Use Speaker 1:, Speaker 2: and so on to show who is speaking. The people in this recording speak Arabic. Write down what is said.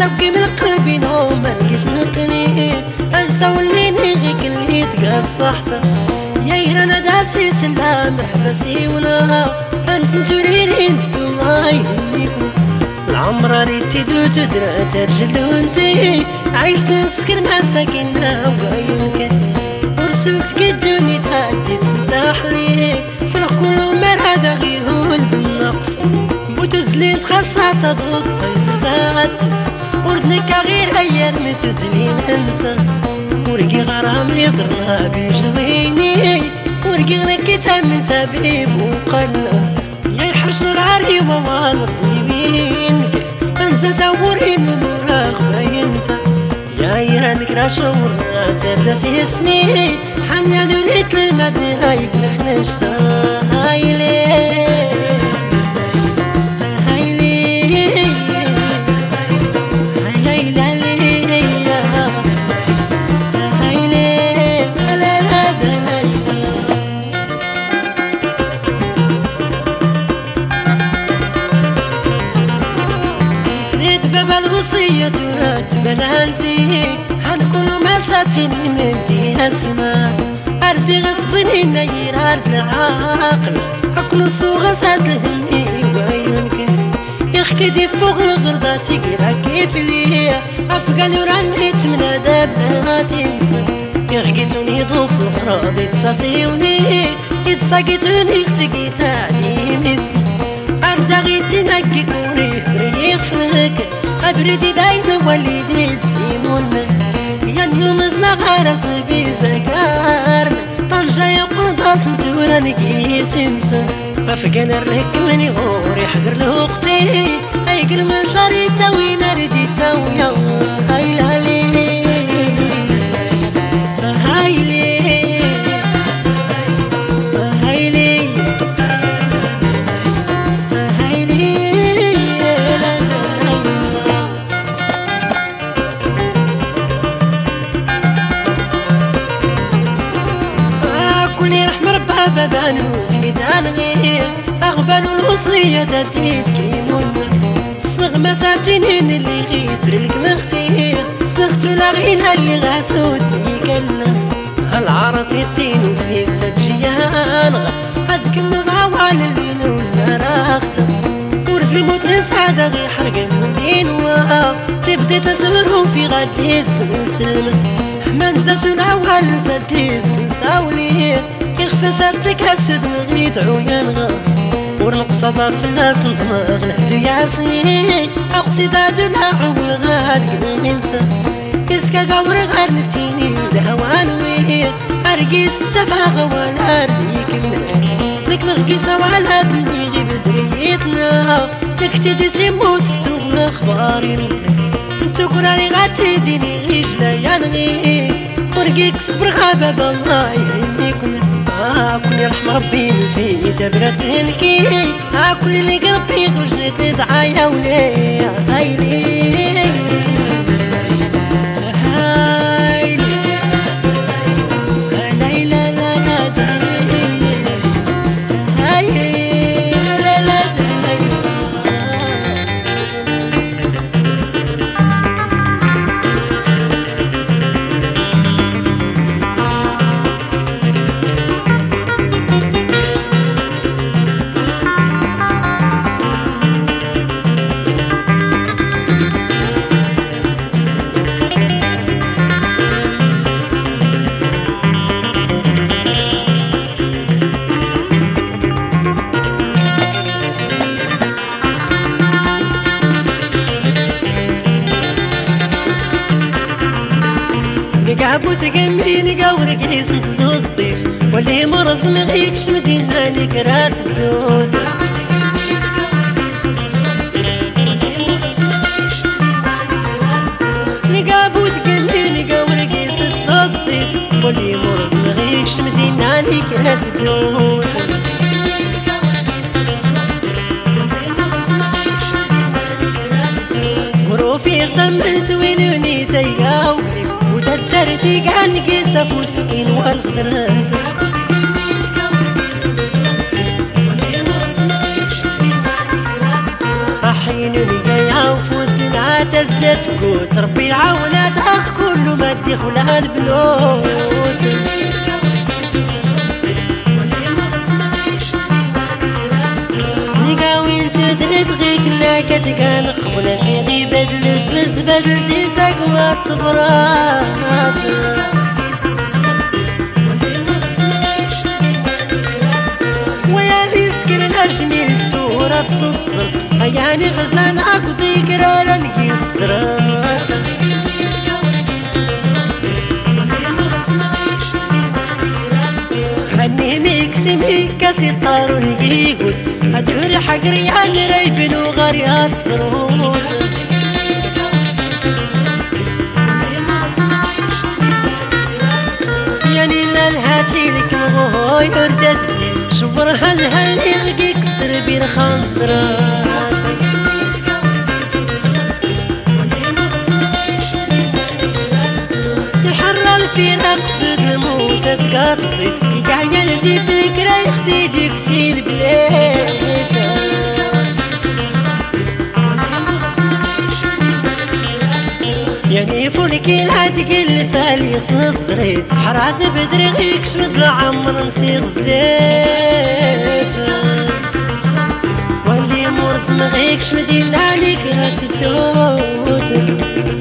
Speaker 1: تبكي من قلبي نوم مرقس نقني انسى وليني غيك اللي تقصحت يا يرانا داسي سلام محبسي ولا انت تريني الله يهنيكم العمر ريتي تدرى ترجل وانتي عايشت تسكن مع ساكنة وعيونك ورسولت قدوني تعديت سنتاح لي فرق كل مرة غيهول بالنقص بوتوزلين تخصها تضغط تيسرتات وردنك غير ايام متزلين انسى ورقي غرام يضرنا بجويني ورقي غنكي من تبيب وقلب يا يحشر العريبة والغصيبين انسى توري من مراقبة انت يا يرانك راشور سردتي سنين حميان وليت المدني هايك نخنشتا هايلي الوصية ترتب لانتي حنكون ما ساتني مدي اسماء اردي غتصني نير ارد العقل عقل الصوغة سات الهمي ويمكن يخكدي فوق الغرضة تقرا كيف ليا افقان ورانيت من ادب تنسى يخكيتوني ضوف الغراض يتصاصيوني يتصاقيتوني اختكي تعدي مسن اردا غيتي نكي كوري فريق فنك أبردي باين والدي تسيمون يا نيوم زنا غارس بيزكار طنجة يقود أسنتورا نكي سنسا أفقان الرك مني غوري حقر لوقتي أيقر من شاري تاوي نردي تاويا هايلالي هايلي بابانو تيتانغي أغبان الوصية تاتيت كيمون صغ مساتينين اللي غيدر لك مختي صغتو لاغينا اللي غاسودني كنا هالعرط يتينو في سجيان هادك النضعوان اللي نوزنا راختا ورد الموت نسعد غي حرق المدين واو تبدي تزورهم في غديت سنسلم منزاتو العوال سديت سنساولي يخفزات لك هالسود مغيد عيانغا ورنقصة في الناس نطمغ نحدو ياسني أقصي دادو العول غاد قبل منسى إسكا قور غار نتيني الهوانوي أرقيس التفاغ والأرديك لك مغقيسة وعلى دني غيب دريتنا لك تدسي موت تغنى أخباري انتو قراري غاتي ديني غيش ليانغي ورقيك صبر غابة بالله يهنيكم كل يرحم ربي نسيت برتهلكي كل اللي قلبي خرجت تدعى ولي هايلي قابو تقمرين قاورك يسن تزود الضيف واللي مرز مغيك شمتين هانيك رات الدود قابو تقمرين قاورك يسن تزود الضيف واللي مرز مغيك شمتين هانيك رات الدود وروفي غتمت وينوني تيقاو وتدرتي قال قيسة فرسكين والخضرات راحين ولقيا وفوسنا تزلي لا تقوت ربي يعاونات اخ كل ما تدخلها البنوت نقاوين تدرد غيك لا كتقال قبلتي غيبة الزبز بدلتي ساكوات صبرات جميل تورا تصد صرت يعني غزان أقضي كرارا نقيس درات هني ميكسي ميكاسي طارو نقيقوت هدور حق ريال رايبن وغريات زروت يعني لالهاتي لك مغوير تتبديل شبر هل يغقي كسر بين خنطرات يحرر الفراق سود الموت تقاط بغيت كاع ندي فكرة يختي ديكتي البلاد يعني فولكي العادق الفالي نصريت حراد بدري غيك شمد العمر نسيغ الزيف واللي مرز مغيك شمدي عليك هات الدوت